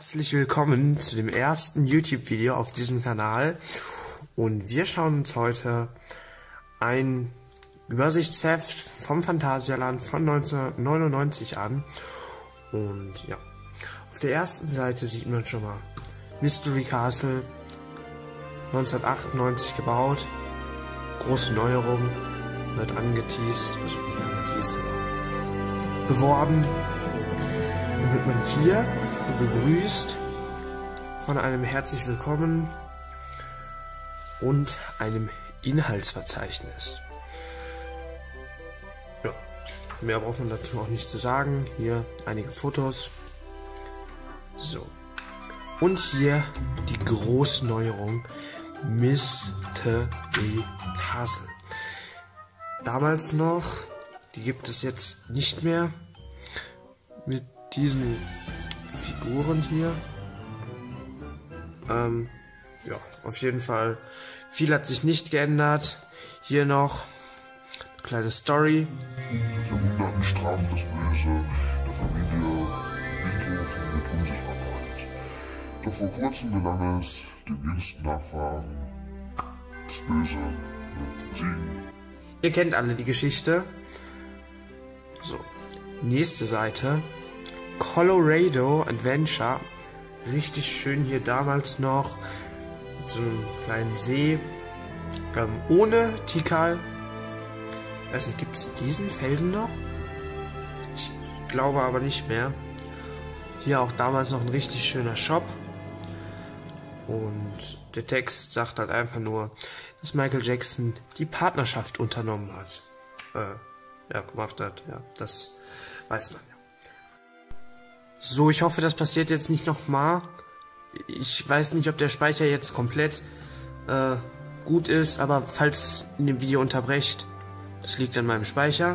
Herzlich willkommen zu dem ersten YouTube-Video auf diesem Kanal und wir schauen uns heute ein Übersichtsheft vom Phantasialand von 1999 an und ja, auf der ersten Seite sieht man schon mal Mystery Castle, 1998 gebaut, große Neuerung, wird angeteased, also nicht angeteased, aber beworben. Dann wird man hier begrüßt von einem herzlich willkommen und einem Inhaltsverzeichnis. Ja, mehr braucht man dazu auch nicht zu sagen. Hier einige Fotos. So. Und hier die große Neuerung Mystery Castle. Damals noch, die gibt es jetzt nicht mehr mit diesen Figuren hier. Ja, auf jeden Fall. Viel hat sich nicht geändert. Hier noch eine kleine Story. Der Jahrhunderten straft das Böse der Familie Beethoven mit Unsichtbarkeit. Doch vor kurzem gelang es dem jüngsten Nachfahren. Das Böse wird siegen. Ihr kennt alle die Geschichte. So, nächste Seite. Colorado Adventure. Richtig schön hier damals noch. Mit so einem kleinen See. Ohne Tikal. Ich weiß nicht, gibt es diesen Felsen noch? Ich glaube aber nicht mehr. Hier auch damals noch ein richtig schöner Shop. Und der Text sagt halt einfach nur, dass Michael Jackson die Partnerschaft unternommen hat. Ja, gemacht hat. Ja, das weiß man ja. So, ich hoffe, das passiert jetzt nicht nochmal. Ich weiß nicht, ob der Speicher jetzt komplett gut ist, aber falls in dem Video unterbrecht, das liegt an meinem Speicher.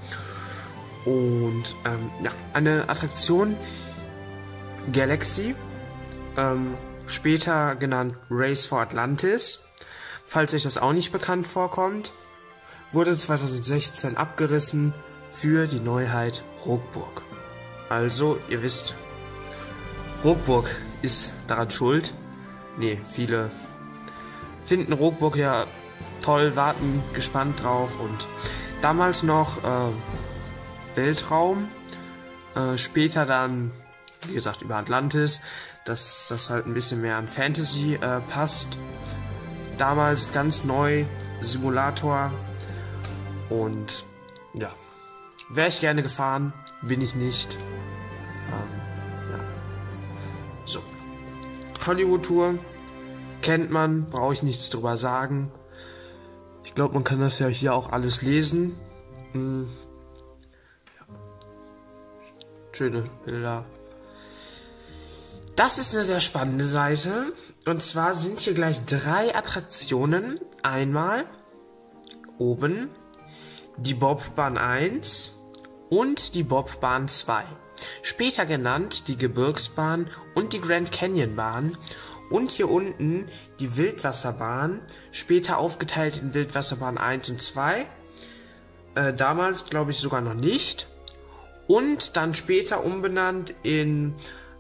Und ja, eine Attraktion Galaxy, später genannt Race for Atlantis, falls euch das auch nicht bekannt vorkommt, wurde 2016 abgerissen für die Neuheit Rookburg. Also, ihr wisst, Rookburg ist daran schuld. Ne, viele finden Rookburg ja toll, warten gespannt drauf und damals noch Weltraum, später dann, wie gesagt, über Atlantis, dass das halt ein bisschen mehr an Fantasy passt. Damals ganz neu, Simulator und ja, wäre ich gerne gefahren, bin ich nicht. Ja. So, Hollywood-Tour kennt man, brauche ich nichts drüber sagen. Ich glaube, man kann das ja hier auch alles lesen. Ja. Schöne Bilder. Das ist eine sehr spannende Seite. Und zwar sind hier gleich 3 Attraktionen. Einmal oben die Bobbahn 1 und die Bobbahn 2. Später genannt die Gebirgsbahn und die Grand Canyon Bahn. Und hier unten die Wildwasserbahn, später aufgeteilt in Wildwasserbahn 1 und 2. Damals glaube ich sogar noch nicht. Und dann später umbenannt in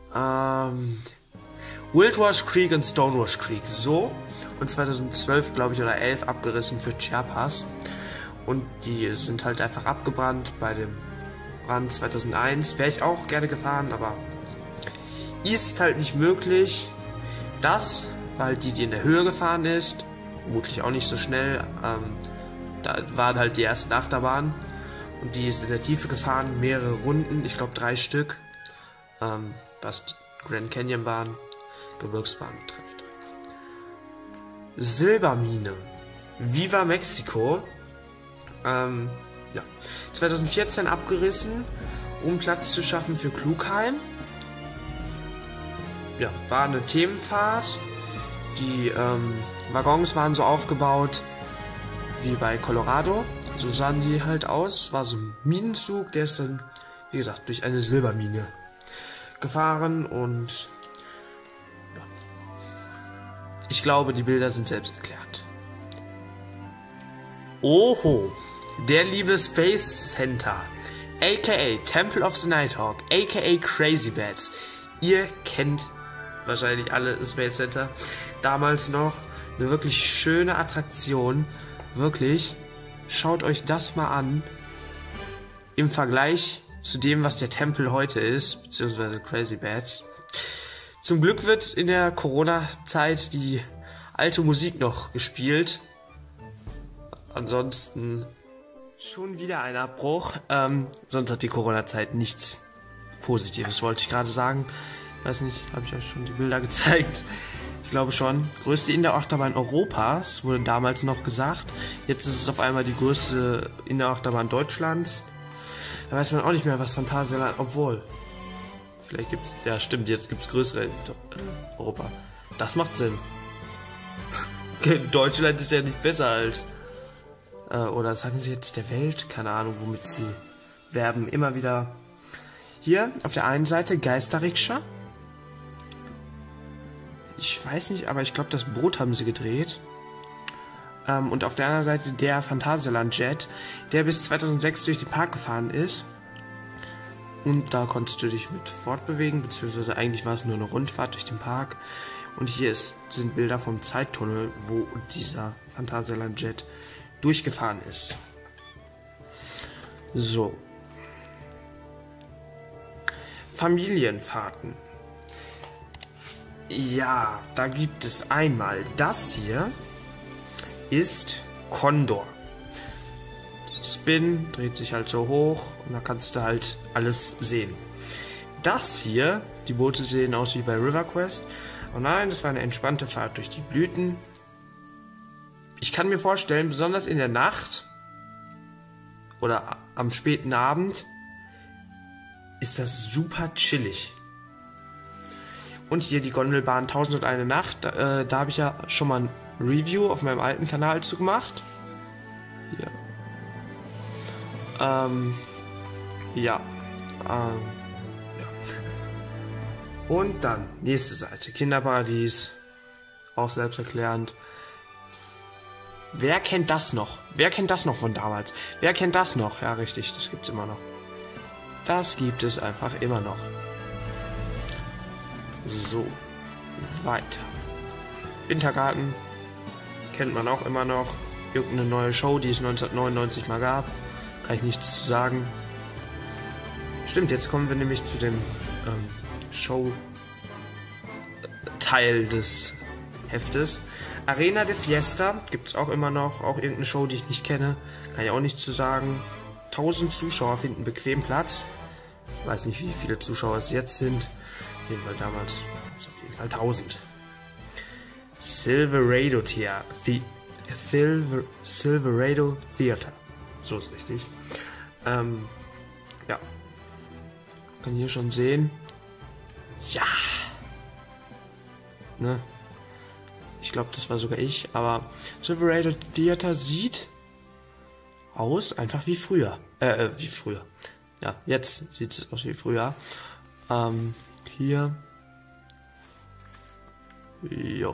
Wildwash Creek und Stonewash Creek. So. Und 2012 glaube ich oder 11 abgerissen für Chiapas. Und die sind halt einfach abgebrannt bei dem Brand 2001. Wäre ich auch gerne gefahren, aber ist halt nicht möglich. Das, weil die in der Höhe gefahren ist, vermutlich auch nicht so schnell. Da waren halt die ersten Achterbahnen und die ist in der Tiefe gefahren, mehrere Runden, ich glaube 3 Stück, was die Grand Canyon Bahn, Gebirgsbahn betrifft. Silbermine, Viva Mexico, ja, 2014 abgerissen, um Platz zu schaffen für Klugheim. Ja, war eine Themenfahrt. Die Waggons waren so aufgebaut wie bei Colorado. So sahen die halt aus. War so ein Minenzug, der ist dann, wie gesagt, durch eine Silbermine gefahren und ja. Ich glaube, die Bilder sind selbst erklärt. Oho, der liebe Space Center, aka Temple of the Nighthawk, aka Crazy Bats, Ihr kennt wahrscheinlich alle das Space Center. Damals noch eine wirklich schöne Attraktion. Wirklich, schaut euch das mal an. Im Vergleich zu dem, was der Tempel heute ist, beziehungsweise Crazy Bats. Zum Glück wird in der Corona-Zeit die alte Musik noch gespielt. Ansonsten schon wieder ein Abbruch. Sonst hat die Corona-Zeit nichts Positives, wollte ich gerade sagen. Ich weiß nicht, habe ich euch schon die Bilder gezeigt? Ich glaube schon. Größte Indoor-Achterbahn Europas, wurde damals noch gesagt. Jetzt ist es auf einmal die größte Indoor-Achterbahn Deutschlands. Da weiß man auch nicht mehr, was Phantasialand, obwohl. Vielleicht gibt's, ja stimmt, jetzt gibt's größere in Europa. Das macht Sinn. Deutschland ist ja nicht besser als, oder sagen sie jetzt der Welt, keine Ahnung, womit sie werben. Immer wieder hier auf der einen Seite Geisterrikscha. Ich weiß nicht, aber ich glaube, das Boot haben sie gedreht. Und auf der anderen Seite der Phantasialand Jet, der bis 2006 durch den Park gefahren ist. Und da konntest du dich mit fortbewegen, beziehungsweise eigentlich war es nur eine Rundfahrt durch den Park. Und hier sind Bilder vom Zeittunnel, wo dieser Phantasialand Jet durchgefahren ist. So. Familienfahrten. Ja, da gibt es einmal das hier ist Condor. Spin dreht sich halt so hoch und da kannst du halt alles sehen. Das hier, die Boote sehen aus wie bei River Quest. Oh nein, das war eine entspannte Fahrt durch die Blüten. Ich kann mir vorstellen, besonders in der Nacht oder am späten Abend ist das super chillig. Und hier die Gondelbahn 1001 Nacht, da habe ich ja schon mal ein Review auf meinem alten Kanal zu gemacht. Hier. Ja. Und dann, nächste Seite, Kinderparadies, auch selbsterklärend. Wer kennt das noch? Wer kennt das noch von damals? Wer kennt das noch? Ja, richtig, das gibt's immer noch. Das gibt es einfach immer noch. So, weiter. Wintergarten kennt man auch immer noch. Irgendeine neue Show, die es 1999 mal gab. Kann ich nichts zu sagen. Stimmt, jetzt kommen wir nämlich zu dem Show-Teil des Heftes. Arena de Fiesta gibt es auch immer noch. Auch irgendeine Show, die ich nicht kenne. Kann ich auch nichts zu sagen. 1000 Zuschauer finden bequem Platz. Weiß nicht, wie viele Zuschauer es jetzt sind. Auf jeden Fall damals. Auf jeden Fall 1000. Silverado Theater. So ist richtig. Ja. Kann hier schon sehen. Ja. Ne? Ich glaube, das war sogar ich. Aber Silverado Theater sieht aus einfach wie früher. Wie früher. Ja, jetzt sieht es aus wie früher. Hier. Jo.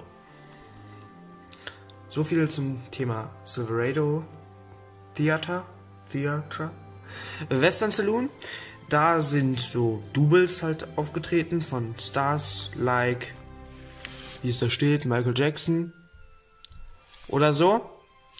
So viel zum Thema Silverado Theater. Western Saloon. Da sind so Doubles halt aufgetreten von Stars like, wie es da steht, Michael Jackson oder so.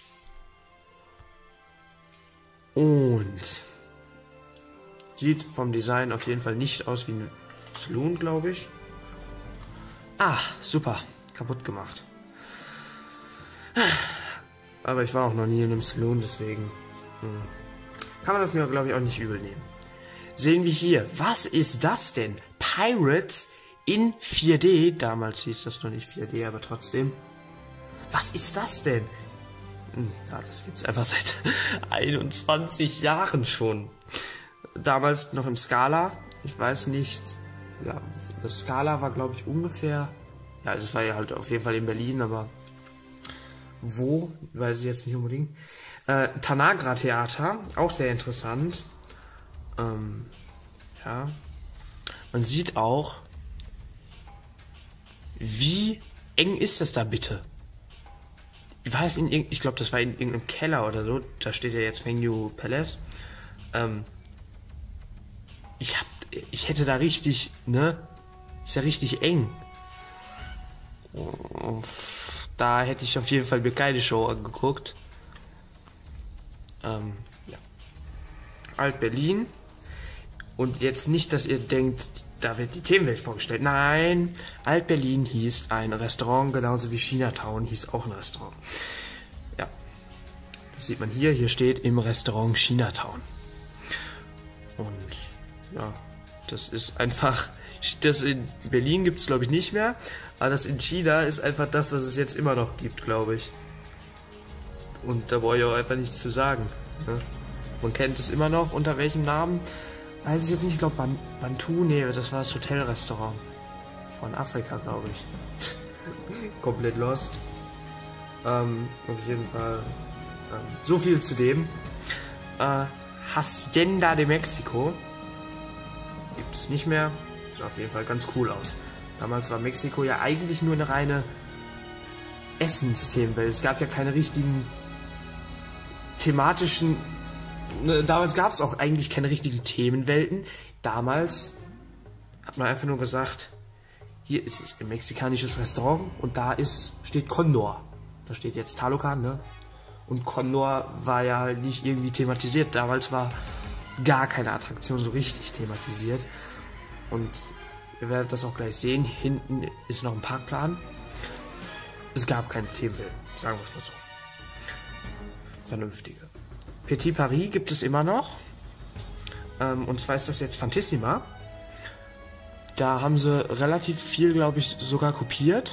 Und sieht vom Design auf jeden Fall nicht aus wie ein Saloon, glaube ich. Ah, super. Kaputt gemacht. Aber ich war auch noch nie in einem Saloon, deswegen kann man das mir, glaube ich, auch nicht übel nehmen. Sehen wir hier. Was ist das denn? Pirates in 4D. Damals hieß das noch nicht 4D, aber trotzdem. Was ist das denn? Ja, das gibt es einfach seit 21 Jahren schon. Damals noch im Scala. Ich weiß nicht. Ja, das Scala war, glaube ich, ungefähr. Ja, es war ja halt auf jeden Fall in Berlin, aber wo? Weiß ich jetzt nicht unbedingt. Tanagra Theater. Auch sehr interessant. Ja. Man sieht auch, wie eng ist das da bitte? Ich glaube, das war in irgendeinem Keller oder so. Da steht ja jetzt Fengyu Palace. Ich hätte da richtig, ne? Ist ja richtig eng. Da hätte ich auf jeden Fall mir keine Show angeguckt. Ja. Alt-Berlin. Und jetzt nicht, dass ihr denkt, da wird die Themenwelt vorgestellt. Nein, Alt-Berlin hieß ein Restaurant, genauso wie Chinatown hieß auch ein Restaurant. Ja, das sieht man hier. Hier steht im Restaurant Chinatown. Und ja, das ist einfach, das in Berlin gibt es glaube ich nicht mehr, aber das in China ist einfach das, was es jetzt immer noch gibt, glaube ich. Und da brauche ich auch einfach nichts zu sagen. Ne? Man kennt es immer noch, unter welchem Namen? Weiß ich jetzt nicht, ich glaube Bantu, nee, das war das Hotelrestaurant von Afrika, glaube ich. Komplett lost. Auf jeden Fall. So viel zu dem. Hacienda de Mexico. Gibt es nicht mehr. Sieht auf jeden Fall ganz cool aus. Damals war Mexiko ja eigentlich nur eine reine Essensthemenwelt. Es gab ja keine richtigen thematischen... Damals gab es auch eigentlich keine richtigen Themenwelten. Damals hat man einfach nur gesagt, hier ist es ein mexikanisches Restaurant und da steht Condor. Da steht jetzt Talocan, ne? Und Condor war ja halt nicht irgendwie thematisiert. Damals war gar keine Attraktion so richtig thematisiert. Und ihr werdet das auch gleich sehen. Hinten ist noch ein Parkplan. Es gab keine Themenwelten, sagen wir es mal so. Vernünftige. Petit Paris gibt es immer noch. Und zwar ist das jetzt Fantissima. Da haben sie relativ viel, glaube ich, sogar kopiert.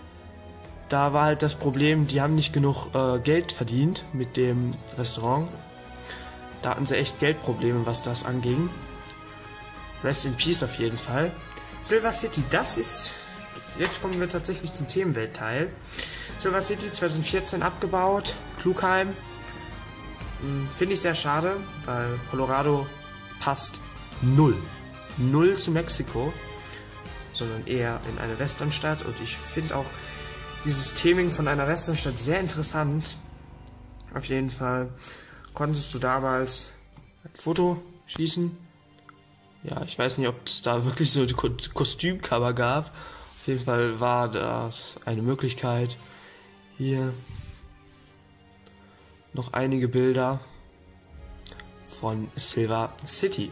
Da war halt das Problem, die haben nicht genug Geld verdient mit dem Restaurant. Da hatten sie echt Geldprobleme, was das anging. Rest in Peace auf jeden Fall. Silver City, das ist... Jetzt kommen wir tatsächlich zum Themenweltteil. Silver City 2014 abgebaut. Klugheim. Finde ich sehr schade, weil Colorado passt null zu Mexiko, sondern eher in eine Westernstadt. Und ich finde auch dieses Theming von einer Westernstadt sehr interessant. Auf jeden Fall konntest du damals ein Foto schießen. Ja, ich weiß nicht, ob es da wirklich so ein Kostümcover gab. Auf jeden Fall war das eine Möglichkeit. Hier noch einige Bilder von Silver City.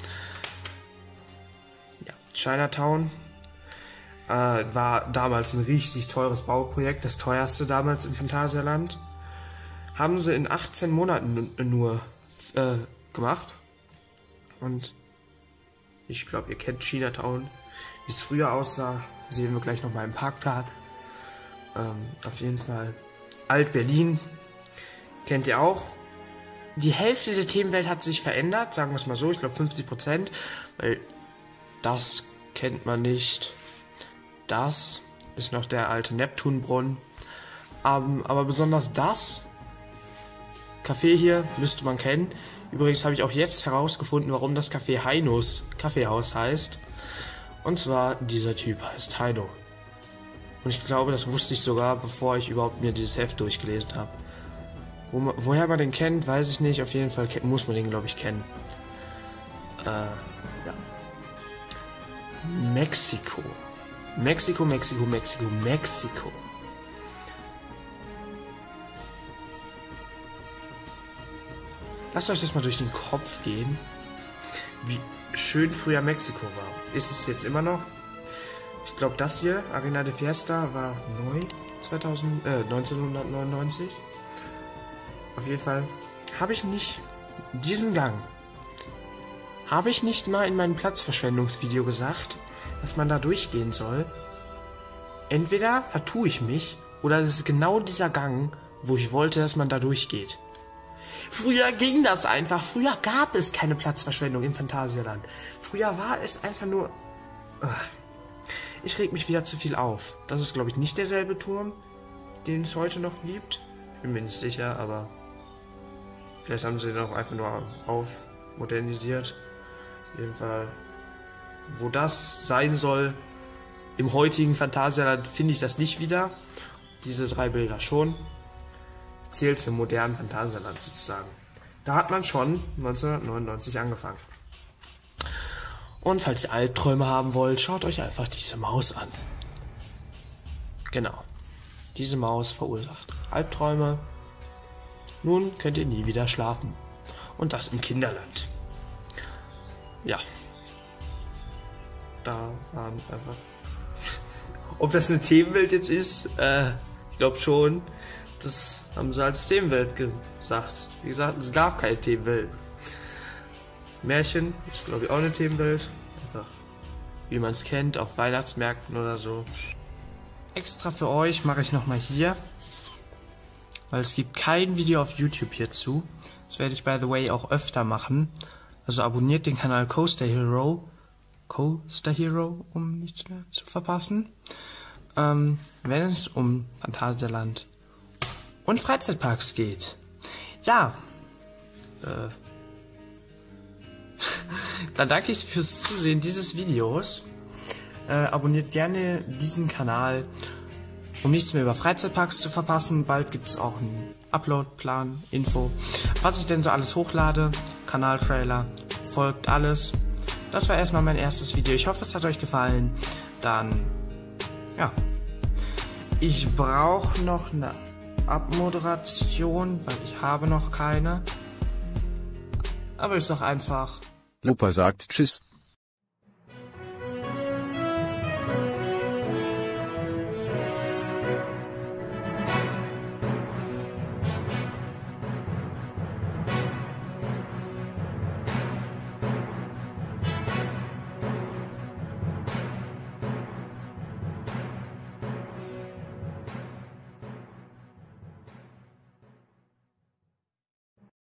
Ja, Chinatown war damals ein richtig teures Bauprojekt, das teuerste damals im Phantasialand. Haben sie in 18 Monaten nur gemacht. Und ich glaube, ihr kennt Chinatown. Wie es früher aussah, sehen wir gleich nochmal im Parkplan. Auf jeden Fall Alt-Berlin. Kennt ihr auch? Die Hälfte der Themenwelt hat sich verändert, sagen wir es mal so, ich glaube 50%, weil das kennt man nicht. Das ist noch der alte Neptunbrunnen. Aber besonders das Café hier müsste man kennen. Übrigens habe ich auch jetzt herausgefunden, warum das Café Heinos Kaffeehaus heißt. Und zwar, dieser Typ heißt Heino. Und ich glaube, das wusste ich sogar, bevor ich überhaupt mir dieses Heft durchgelesen habe. Woher man den kennt, weiß ich nicht. Auf jeden Fall muss man den, glaube ich, kennen. Ja. Mexiko. Mexiko. Lasst euch das mal durch den Kopf gehen, wie schön früher Mexiko war. Ist es jetzt immer noch? Ich glaube, das hier, Arena de Fiesta, war neu 1999. Auf jeden Fall habe ich nicht diesen Gang, habe ich nicht mal in meinem Platzverschwendungsvideo gesagt, dass man da durchgehen soll. Entweder vertue ich mich oder es ist genau dieser Gang, wo ich wollte, dass man da durchgeht. Früher ging das einfach. Früher gab es keine Platzverschwendung im Phantasialand. Früher war es einfach nur... Ich reg mich wieder zu viel auf. Das ist, glaube ich, nicht derselbe Turm, den es heute noch gibt. Bin mir nicht sicher, aber... Vielleicht haben sie den auch einfach nur aufmodernisiert. Auf jeden Fall, wo das sein soll, im heutigen Phantasialand finde ich das nicht wieder. Diese 3 Bilder schon. Zählt zum modernen Phantasialand sozusagen. Da hat man schon 1999 angefangen. Und falls ihr Albträume haben wollt, schaut euch einfach diese Maus an. Genau. Diese Maus verursacht Albträume. Nun könnt ihr nie wieder schlafen. Und das im Kinderland. Ja. Da waren einfach... Ob das eine Themenwelt jetzt ist, ich glaube schon. Das haben sie als Themenwelt gesagt. Wie gesagt, es gab keine Themenwelt. Märchen ist, glaube ich, auch eine Themenwelt. Einfach, wie man es kennt, auf Weihnachtsmärkten oder so. Extra für euch mache ich nochmal hier, weil es gibt kein Video auf YouTube hierzu. Das werde ich, by the way, auch öfter machen. Also abonniert den Kanal Coaster Hero, um nichts mehr zu verpassen. Wenn es um Phantasialand und Freizeitparks geht. Ja, dann danke ich fürs Zusehen dieses Videos. Abonniert gerne diesen Kanal, um nichts mehr über Freizeitparks zu verpassen. Bald gibt es auch einen Uploadplan, Info, was ich denn so alles hochlade, Kanaltrailer, folgt alles. Das war erstmal mein erstes Video. Ich hoffe, es hat euch gefallen. Dann, ja. Ich brauche noch eine Abmoderation, weil ich habe noch keine. Aber ist doch einfach. Opa sagt Tschüss.